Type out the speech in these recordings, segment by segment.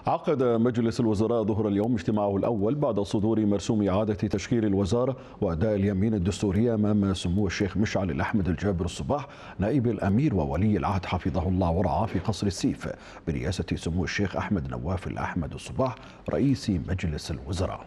عقد مجلس الوزراء ظهر اليوم اجتماعه الأول بعد صدور مرسوم إعادة تشكيل الوزارة وأداء اليمين الدستورية أمام سمو الشيخ مشعل الأحمد الجابر الصباح نائب الأمير وولي العهد حفظه الله ورعاه في قصر السيف برئاسة سمو الشيخ أحمد نواف الأحمد الصباح رئيس مجلس الوزراء.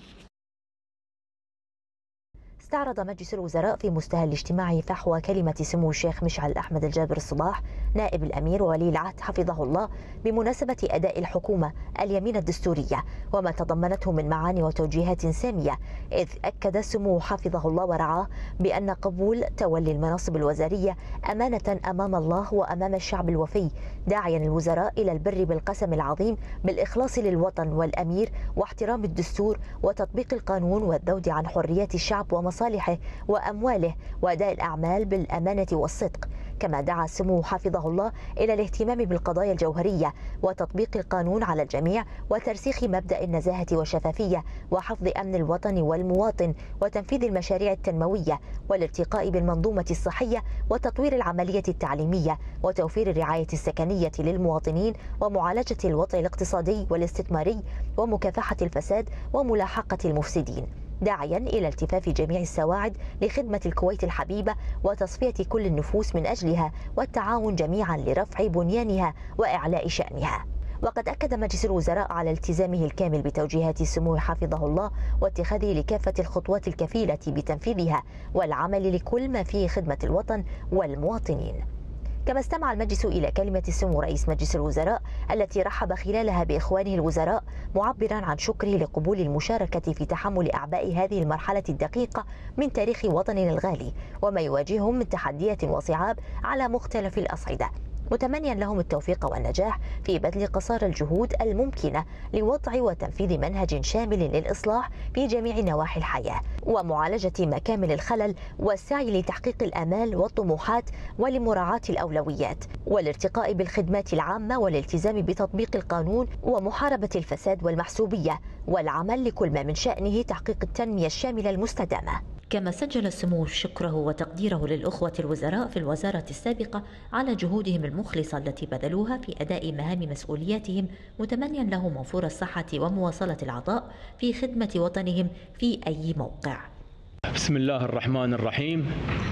استعرض مجلس الوزراء في مستهل الاجتماع فحوى كلمة سمو الشيخ مشعل أحمد الجابر الصباح نائب الأمير وولي العهد حفظه الله بمناسبة أداء الحكومة اليمين الدستورية وما تضمنته من معاني وتوجيهات سامية، إذ أكد سمو حفظه الله ورعاه بأن قبول تولي المناصب الوزارية أمانة أمام الله وأمام الشعب الوفي، داعيا الوزراء إلى البر بالقسم العظيم بالإخلاص للوطن والأمير واحترام الدستور وتطبيق القانون والذود عن حريات الشعب ومصالحه وأمواله وأداء الأعمال بالأمانة والصدق. كما دعا سمو حفظه الله إلى الاهتمام بالقضايا الجوهرية وتطبيق القانون على الجميع وترسيخ مبدأ النزاهة والشفافية وحفظ أمن الوطن والمواطن وتنفيذ المشاريع التنموية والارتقاء بالمنظومة الصحية وتطوير العملية التعليمية وتوفير الرعاية السكنية للمواطنين ومعالجة الوضع الاقتصادي والاستثماري ومكافحة الفساد وملاحقة المفسدين، داعيا إلى التفاف جميع السواعد لخدمة الكويت الحبيبة وتصفية كل النفوس من أجلها والتعاون جميعا لرفع بنيانها وإعلاء شأنها. وقد أكد مجلس الوزراء على التزامه الكامل بتوجيهات سموه حفظه الله واتخاذه لكافة الخطوات الكفيلة بتنفيذها والعمل لكل ما فيه خدمة الوطن والمواطنين. كما استمع المجلس إلى كلمة سمو رئيس مجلس الوزراء التي رحب خلالها بإخوانه الوزراء معبرا عن شكره لقبول المشاركة في تحمل أعباء هذه المرحلة الدقيقة من تاريخ وطننا الغالي وما يواجههم من تحديات وصعاب على مختلف الأصعدة، متمنيا لهم التوفيق والنجاح في بذل قصارى الجهود الممكنة لوضع وتنفيذ منهج شامل للإصلاح في جميع نواحي الحياة ومعالجة مكامن الخلل والسعي لتحقيق الآمال والطموحات ولمراعاة الأولويات والارتقاء بالخدمات العامة والالتزام بتطبيق القانون ومحاربة الفساد والمحسوبية والعمل لكل ما من شأنه تحقيق التنمية الشاملة المستدامة. كما سجل السمو شكره وتقديره للأخوة الوزراء في الوزارة السابقة على جهودهم المخلصة التي بذلوها في أداء مهام مسؤولياتهم، متمنيا لهم موفور الصحة ومواصلة العطاء في خدمة وطنهم في أي موقع. بسم الله الرحمن الرحيم.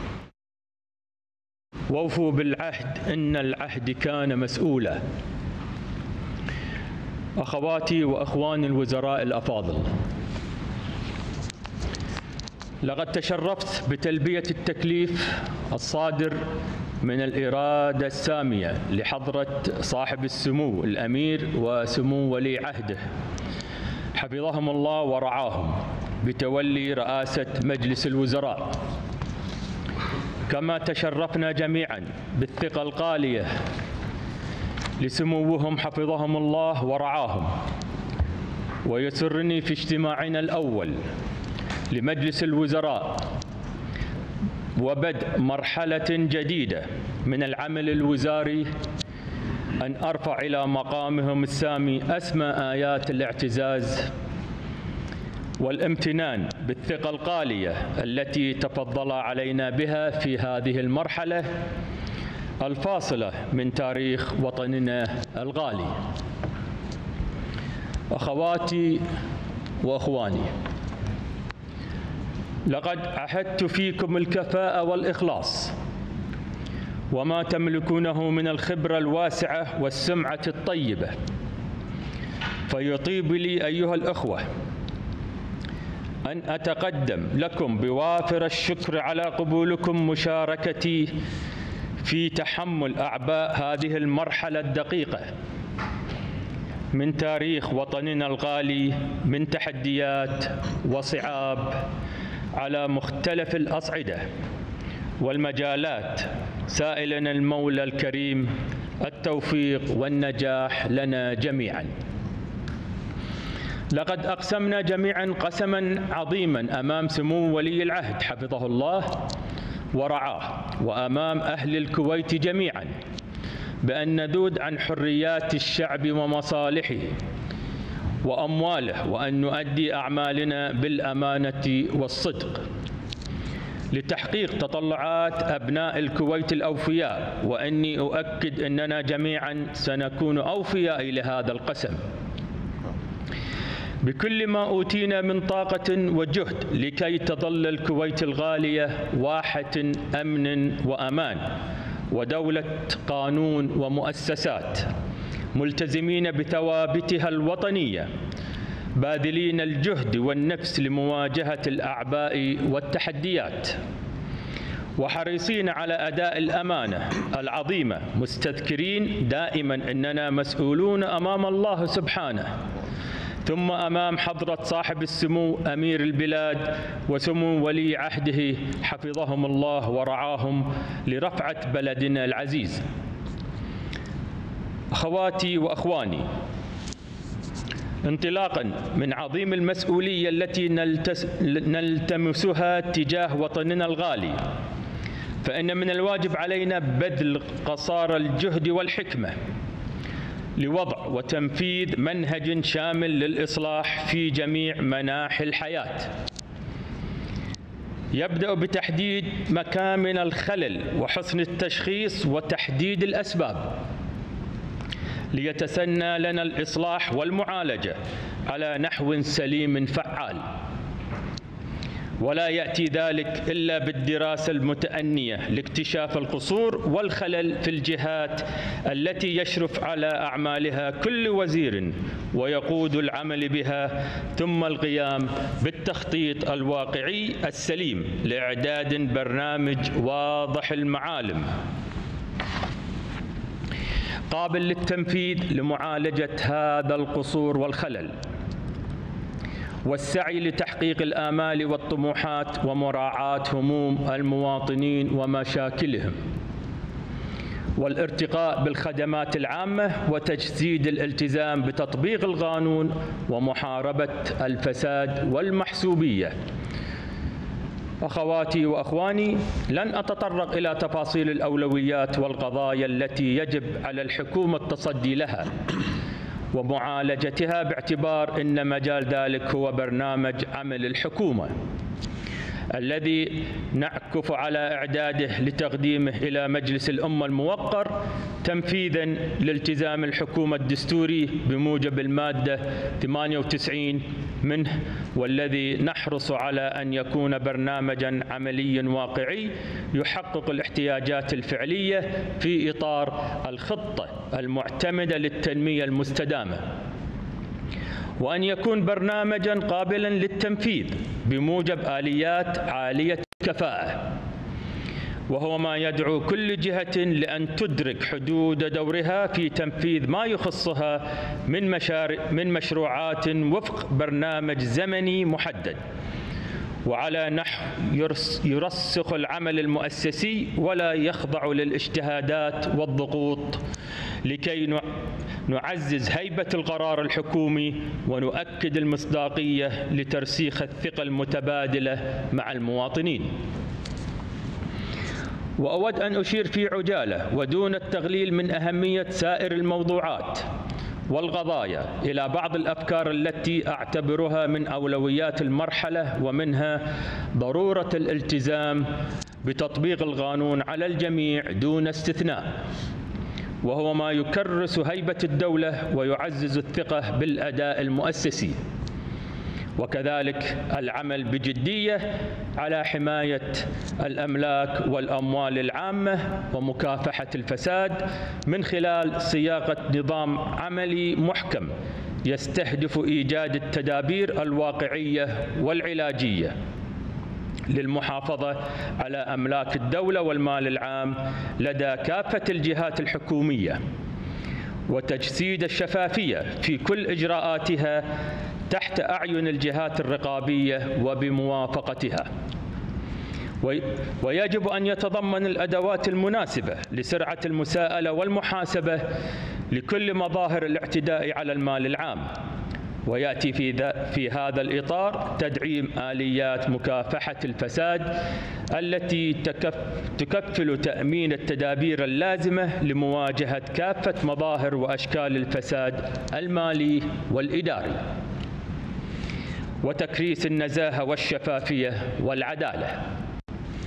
ووفوا بالعهد إن العهد كان مسؤولا. أخواتي وأخواني الوزراء الأفاضل، لقد تشرفت بتلبية التكليف الصادر من الإرادة السامية لحضرة صاحب السمو الأمير وسمو ولي عهده حفظهم الله ورعاهم بتولي رئاسة مجلس الوزراء. كما تشرفنا جميعا بالثقة الغالية لسموهم حفظهم الله ورعاهم. ويسرني في اجتماعنا الأول لمجلس الوزراء وبدء مرحلة جديدة من العمل الوزاري أن أرفع إلى مقامهم السامي أسمى آيات الاعتزاز والامتنان بالثقة الغالية التي تفضل علينا بها في هذه المرحلة الفاصلة من تاريخ وطننا الغالي. أخواتي وأخواني، لقد عهدت فيكم الكفاءة والإخلاص وما تملكونه من الخبرة الواسعة والسمعة الطيبة، فيطيب لي أيها الأخوة أن أتقدم لكم بوافر الشكر على قبولكم مشاركتي في تحمل أعباء هذه المرحلة الدقيقة من تاريخ وطننا الغالي من تحديات وصعاب على مختلف الأصعدة والمجالات، سائلا المولى الكريم التوفيق والنجاح لنا جميعا. لقد أقسمنا جميعا قسما عظيما أمام سمو ولي العهد حفظه الله ورعاه وأمام أهل الكويت جميعا بأن نذود عن حريات الشعب ومصالحه وأمواله وأن نؤدي أعمالنا بالأمانة والصدق. لتحقيق تطلعات أبناء الكويت الأوفياء، وإني أؤكد أننا جميعا سنكون أوفياء لهذا القسم بكل ما أوتينا من طاقة وجهد لكي تظل الكويت الغالية واحة أمن وأمان ودولة قانون ومؤسسات، ملتزمين بثوابتها الوطنية، باذلين الجهد والنفس لمواجهة الأعباء والتحديات، وحريصين على أداء الأمانة العظيمة، مستذكرين دائما أننا مسؤولون أمام الله سبحانه، ثم أمام حضرة صاحب السمو أمير البلاد وسمو ولي عهده حفظهم الله ورعاهم لرفعة بلدنا العزيز. أخواتي وأخواني، انطلاقا من عظيم المسؤولية التي نلتمسها تجاه وطننا الغالي، فإن من الواجب علينا بذل قصارى الجهد والحكمة لوضع وتنفيذ منهج شامل للإصلاح في جميع مناحي الحياة، يبدأ بتحديد مكامن الخلل وحسن التشخيص وتحديد الأسباب، ليتسنى لنا الإصلاح والمعالجة على نحو سليم فعال، ولا يأتي ذلك إلا بالدراسة المتأنية لاكتشاف القصور والخلل في الجهات التي يشرف على أعمالها كل وزير ويقود العمل بها، ثم القيام بالتخطيط الواقعي السليم لإعداد برنامج واضح المعالم قابل للتنفيذ لمعالجة هذا القصور والخلل، والسعي لتحقيق الآمال والطموحات ومراعاة هموم المواطنين ومشاكلهم، والارتقاء بالخدمات العامة وتجسيد الالتزام بتطبيق القانون ومحاربة الفساد والمحسوبية. أخواتي وأخواني، لن أتطرق إلى تفاصيل الأولويات والقضايا التي يجب على الحكومة التصدي لها ومعالجتها، باعتبار أن مجال ذلك هو برنامج عمل الحكومة الذي نعكف على إعداده لتقديمه إلى مجلس الأمة الموقر تنفيذاً لالتزام الحكومة الدستوري بموجب المادة 98 منه، والذي نحرص على أن يكون برنامجاً عملياً واقعي يحقق الاحتياجات الفعلية في إطار الخطة المعتمدة للتنمية المستدامة، وأن يكون برنامجاً قابلاً للتنفيذ بموجب آليات عالية الكفاءة، وهو ما يدعو كل جهة لأن تدرك حدود دورها في تنفيذ ما يخصها من مشروعات وفق برنامج زمني محدد، وعلى نحو يرسخ العمل المؤسسي ولا يخضع للاجتهادات والضغوط، لكي نعزز هيبة القرار الحكومي ونؤكد المصداقية لترسيخ الثقة المتبادلة مع المواطنين. وأود أن أشير في عجالة ودون التغليل من أهمية سائر الموضوعات والقضايا إلى بعض الأفكار التي أعتبرها من أولويات المرحلة، ومنها ضرورة الالتزام بتطبيق القانون على الجميع دون استثناء، وهو ما يكرس هيبة الدولة ويعزز الثقة بالأداء المؤسسي، وكذلك العمل بجدية على حماية الأملاك والأموال العامة ومكافحة الفساد من خلال صياغة نظام عملي محكم يستهدف إيجاد التدابير الواقعية والعلاجية للمحافظة على أملاك الدولة والمال العام لدى كافة الجهات الحكومية، وتجسيد الشفافية في كل إجراءاتها تحت أعين الجهات الرقابية وبموافقتها. ويجب أن يتضمن الأدوات المناسبة لسرعة المساءلة والمحاسبة لكل مظاهر الاعتداء على المال العام، ويأتي في هذا الإطار تدعيم آليات مكافحة الفساد التي تكفل تأمين التدابير اللازمة لمواجهة كافة مظاهر وأشكال الفساد المالي والإداري، وتكريس النزاهة والشفافية والعدالة.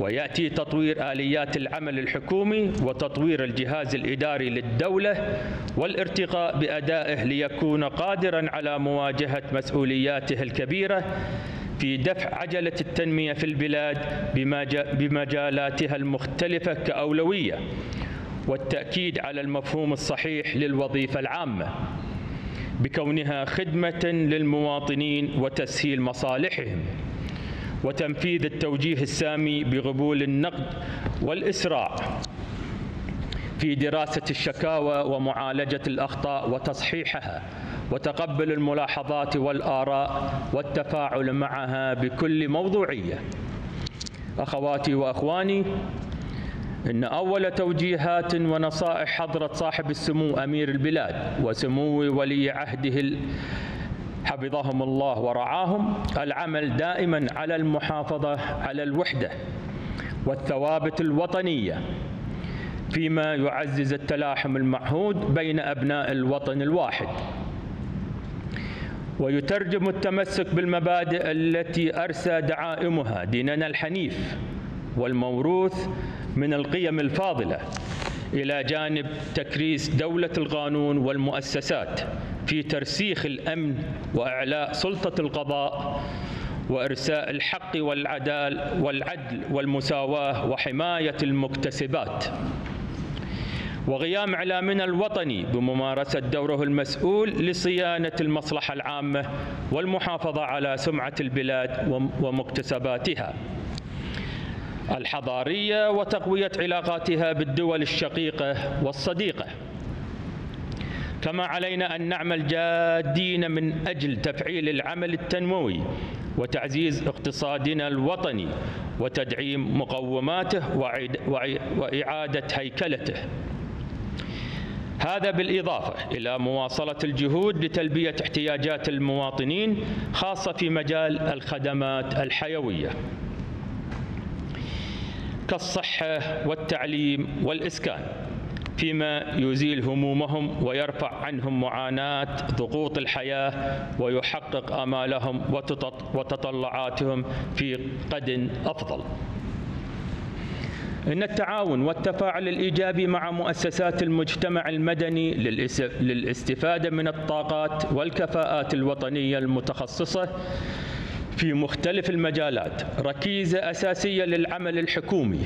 ويأتي تطوير آليات العمل الحكومي وتطوير الجهاز الإداري للدولة والارتقاء بأدائه ليكون قادراً على مواجهة مسؤولياته الكبيرة في دفع عجلة التنمية في البلاد بمجالاتها المختلفة كأولوية، والتأكيد على المفهوم الصحيح للوظيفة العامة بكونها خدمة للمواطنين وتسهيل مصالحهم، وتنفيذ التوجيه السامي بقبول النقد والإسراع في دراسة الشكاوى ومعالجة الأخطاء وتصحيحها، وتقبل الملاحظات والآراء والتفاعل معها بكل موضوعية. أخواتي وأخواني، إن أول توجيهات ونصائح حضرة صاحب السمو أمير البلاد وسمو ولي عهده حفظهم الله ورعاهم العمل دائما على المحافظة على الوحدة والثوابت الوطنية، فيما يعزز التلاحم المعهود بين أبناء الوطن الواحد، ويترجم التمسك بالمبادئ التي أرسى دعائمها ديننا الحنيف والموروث من القيم الفاضلة إلى جانب تكريس دولة القانون والمؤسسات في ترسيخ الأمن وإعلاء سلطة القضاء وإرساء الحق والعدل والمساواة وحماية المكتسبات، وقيام إعلامنا الوطني بممارسة دوره المسؤول لصيانة المصلحة العامة والمحافظة على سمعة البلاد ومكتسباتها الحضارية وتقوية علاقاتها بالدول الشقيقة والصديقة. كما علينا أن نعمل جادين من أجل تفعيل العمل التنموي وتعزيز اقتصادنا الوطني وتدعيم مقوماته وإعادة هيكلته، هذا بالإضافة إلى مواصلة الجهود لتلبية احتياجات المواطنين خاصة في مجال الخدمات الحيوية كالصحة والتعليم والإسكان، فيما يزيل همومهم ويرفع عنهم معاناة ضغوط الحياة ويحقق آمالهم وتطلعاتهم في غد أفضل. إن التعاون والتفاعل الإيجابي مع مؤسسات المجتمع المدني للاستفادة من الطاقات والكفاءات الوطنية المتخصصة في مختلف المجالات ركيزة أساسية للعمل الحكومي،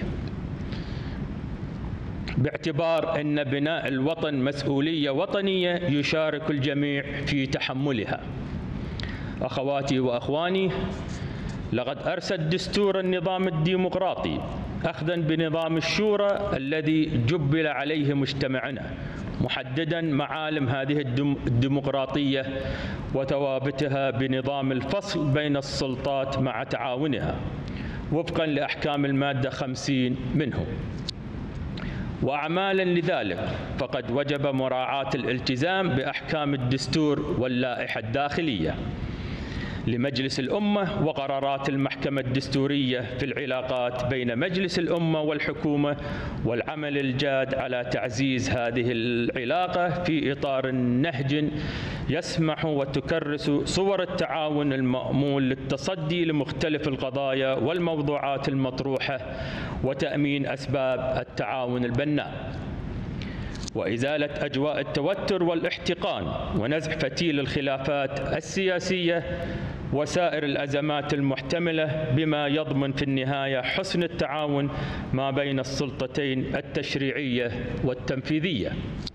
باعتبار أن بناء الوطن مسؤولية وطنية يشارك الجميع في تحملها. أخواتي وأخواني، لقد أرسى الدستور النظام الديمقراطي أخذاً بنظام الشورى الذي جبل عليه مجتمعنا، محدداً معالم هذه الديمقراطية وثوابتها بنظام الفصل بين السلطات مع تعاونها وفقاً لأحكام المادة 50 منه. وأعمالاً لذلك فقد وجب مراعاة الالتزام بأحكام الدستور واللائحة الداخلية لمجلس الأمة وقرارات المحكمة الدستورية في العلاقات بين مجلس الأمة والحكومة، والعمل الجاد على تعزيز هذه العلاقة في إطار نهج يسمح وتكرس صور التعاون المأمول للتصدي لمختلف القضايا والموضوعات المطروحة وتأمين أسباب التعاون البناء وإزالة أجواء التوتر والاحتقان ونزع فتيل الخلافات السياسية وسائر الأزمات المحتملة، بما يضمن في النهاية حسن التعاون ما بين السلطتين التشريعية والتنفيذية،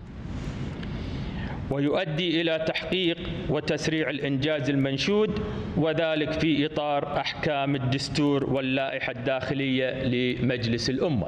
ويؤدي إلى تحقيق وتسريع الإنجاز المنشود، وذلك في إطار أحكام الدستور واللائحة الداخلية لمجلس الأمة.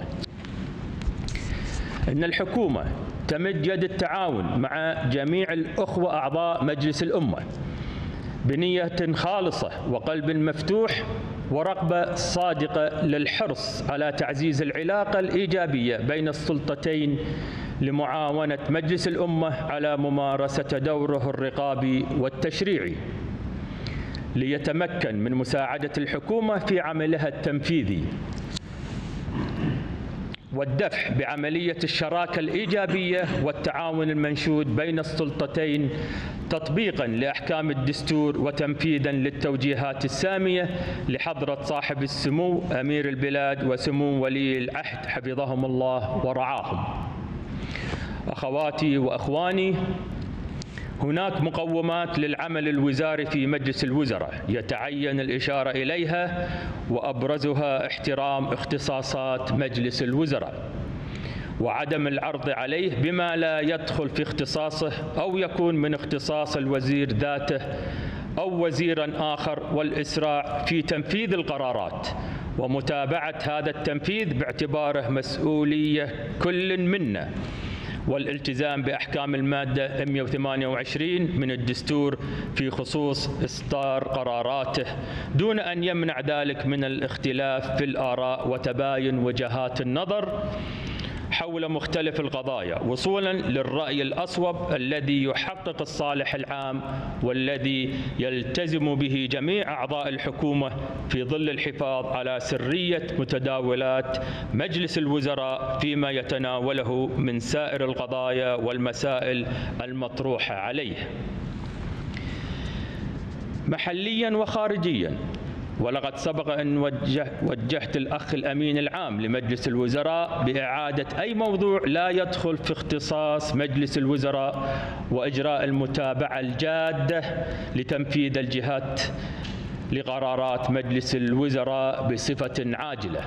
إن الحكومة تمد يد التعاون مع جميع الأخوة أعضاء مجلس الأمة بنية خالصة وقلب مفتوح ورغبة صادقة للحرص على تعزيز العلاقة الإيجابية بين السلطتين لمعاونة مجلس الأمة على ممارسة دوره الرقابي والتشريعي ليتمكن من مساعدة الحكومة في عملها التنفيذي. والدفع بعملية الشراكة الإيجابية والتعاون المنشود بين السلطتين تطبيقاً لأحكام الدستور وتنفيذاً للتوجيهات السامية لحضرة صاحب السمو أمير البلاد وسمو ولي العهد حفظهم الله ورعاهم. أخواتي وأخواني، هناك مقومات للعمل الوزاري في مجلس الوزراء يتعين الإشارة إليها، وأبرزها احترام اختصاصات مجلس الوزراء وعدم العرض عليه بما لا يدخل في اختصاصه أو يكون من اختصاص الوزير ذاته أو وزيراً آخر، والإسراع في تنفيذ القرارات ومتابعة هذا التنفيذ باعتباره مسؤولية كل منا، والالتزام بأحكام المادة 128 من الدستور في خصوص إصدار قراراته دون أن يمنع ذلك من الاختلاف في الآراء وتباين وجهات النظر حول مختلف القضايا وصولاً للرأي الأصوب الذي يحقق الصالح العام والذي يلتزم به جميع أعضاء الحكومة في ظل الحفاظ على سرية متداولات مجلس الوزراء فيما يتناوله من سائر القضايا والمسائل المطروحة عليه محلياً وخارجياً. ولقد سبق أن وجهت الأخ الأمين العام لمجلس الوزراء بإعادة أي موضوع لا يدخل في اختصاص مجلس الوزراء وإجراء المتابعة الجادة لتنفيذ الجهات لقرارات مجلس الوزراء بصفة عاجلة.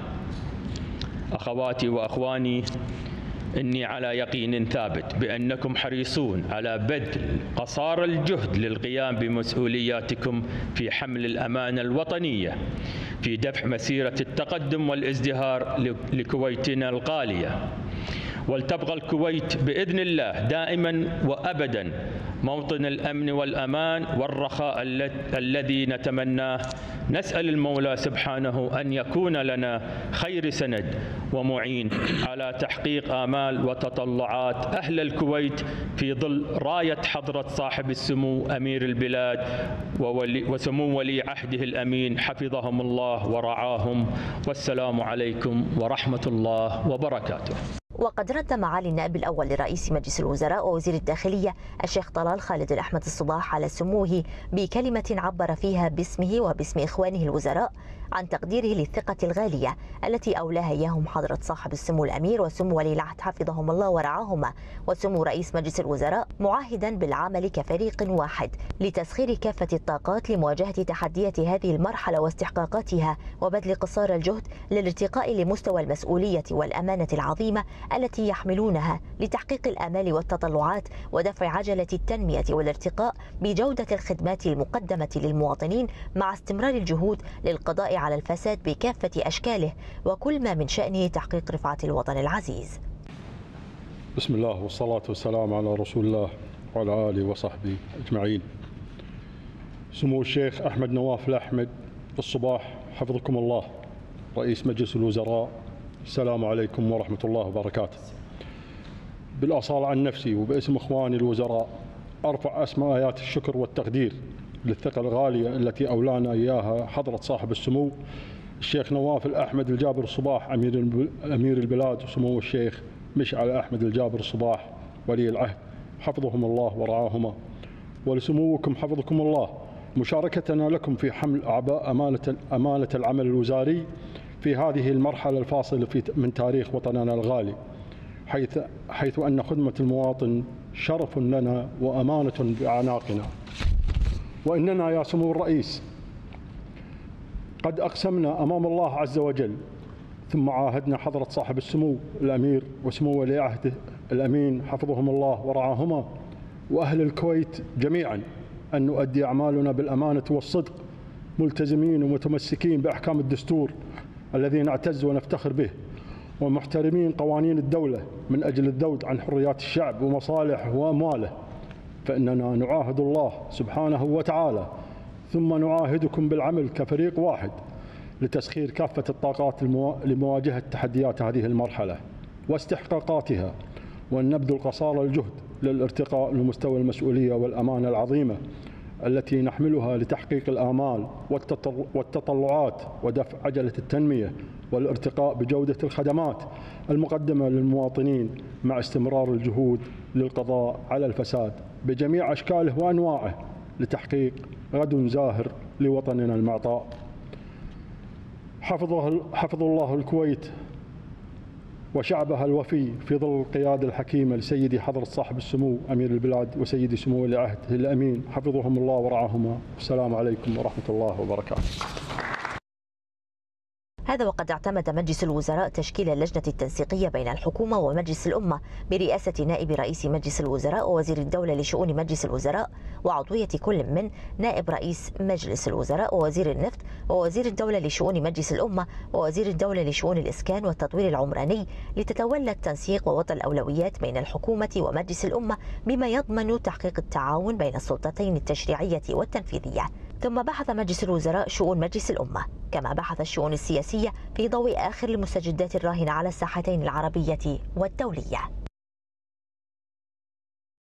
أخواتي وأخواني، إني على يقين ثابت بأنكم حريصون على بذل قصارى الجهد للقيام بمسؤولياتكم في حمل الأمانة الوطنية في دفع مسيرة التقدم والازدهار لكويتنا الغالية. ولتبقى الكويت بإذن الله دائما وأبدا موطن الأمن والأمان والرخاء الذي نتمناه. نسأل المولى سبحانه أن يكون لنا خير سند ومعين على تحقيق آمال وتطلعات أهل الكويت في ظل راية حضرة صاحب السمو أمير البلاد وسمو ولي عهده الأمين حفظهم الله ورعاهم. والسلام عليكم ورحمة الله وبركاته. وقد رد معالي النائب الأول لرئيس مجلس الوزراء ووزير الداخلية الشيخ طلال خالد الأحمد الصباح على سموه بكلمة عبر فيها باسمه وباسم إخوانه الوزراء عن تقديره للثقة الغالية التي أولاها إياهم حضرة صاحب السمو الأمير وسمو ولي العهد حفظهم الله ورعاهما وسمو رئيس مجلس الوزراء، معاهدا بالعمل كفريق واحد لتسخير كافة الطاقات لمواجهة تحديات هذه المرحلة واستحقاقاتها وبذل قصارى الجهد للارتقاء لمستوى المسؤولية والأمانة العظيمة التي يحملونها لتحقيق الآمال والتطلعات ودفع عجلة التنمية والارتقاء بجودة الخدمات المقدمة للمواطنين، مع استمرار الجهود للقضاء على الفساد بكافة أشكاله وكل ما من شأنه تحقيق رفعة الوطن العزيز. بسم الله والصلاة والسلام على رسول الله وعلى آله وصحبه أجمعين. سمو الشيخ أحمد نواف الأحمد الصباح حفظكم الله، رئيس مجلس الوزراء، السلام عليكم ورحمة الله وبركاته. بالأصالة عن نفسي وباسم إخواني الوزراء أرفع أسمى آيات الشكر والتقدير للثقة الغالية التي أولانا إياها حضرة صاحب السمو الشيخ نواف الأحمد الجابر الصباح أمير البلاد وسمو الشيخ مشعل أحمد الجابر الصباح ولي العهد حفظهم الله ورعاهما، ولسموكم حفظكم الله مشاركتنا لكم في حمل أعباء أمانة العمل الوزاري في هذه المرحلة الفاصلة من تاريخ وطننا الغالي، حيث أن خدمة المواطن شرف لنا وأمانة بأعناقنا. وإننا يا سمو الرئيس قد أقسمنا أمام الله عز وجل ثم عاهدنا حضرة صاحب السمو الأمير وسمو ولي عهده الأمين حفظهم الله ورعاهما وأهل الكويت جميعا أن نؤدي أعمالنا بالأمانة والصدق، ملتزمين ومتمسكين بأحكام الدستور الذي نعتز ونفتخر به، ومحترمين قوانين الدولة من أجل الذود عن حريات الشعب ومصالحه وأمواله. فإننا نعاهد الله سبحانه وتعالى ثم نعاهدكم بالعمل كفريق واحد لتسخير كافة الطاقات لمواجهة تحديات هذه المرحلة واستحقاقاتها، وأن نبذل قصارى الجهد للارتقاء لمستوى المسؤولية والأمانة العظيمة التي نحملها لتحقيق الآمال والتطلعات ودفع عجلة التنمية والارتقاء بجودة الخدمات المقدمة للمواطنين، مع استمرار الجهود للقضاء على الفساد بجميع أشكاله وأنواعه لتحقيق غد زاهر لوطننا المعطاء. حفظ الله الكويت وشعبها الوفي في ظل القيادة الحكيمة لسيدي حضرة صاحب السمو أمير البلاد وسيدي سمو ولي العهد الأمين، حفظهم الله ورعاهما. السلام عليكم ورحمة الله وبركاته. هذا وقد اعتمد مجلس الوزراء تشكيل اللجنة التنسيقية بين الحكومة ومجلس الأمة برئاسة نائب رئيس مجلس الوزراء ووزير الدولة لشؤون مجلس الوزراء، وعضوية كل من نائب رئيس مجلس الوزراء ووزير النفط ووزير الدولة لشؤون مجلس الأمة ووزير الدولة لشؤون الإسكان والتطوير العمراني، لتتولى التنسيق ووضع الأولويات بين الحكومة ومجلس الأمة بما يضمن تحقيق التعاون بين السلطتين التشريعية والتنفيذية. ثم بحث مجلس الوزراء شؤون مجلس الأمة، كما بحث الشؤون السياسية في ضوء آخر المستجدات الراهنة على الساحتين العربية والدولية.